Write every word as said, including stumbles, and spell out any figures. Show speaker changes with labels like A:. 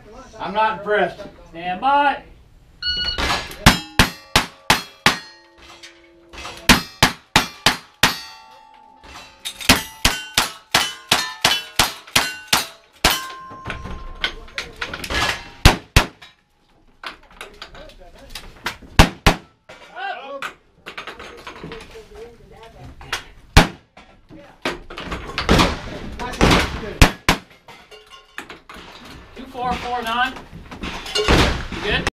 A: I'm not impressed.
B: Stand by. Two four four nine. Good.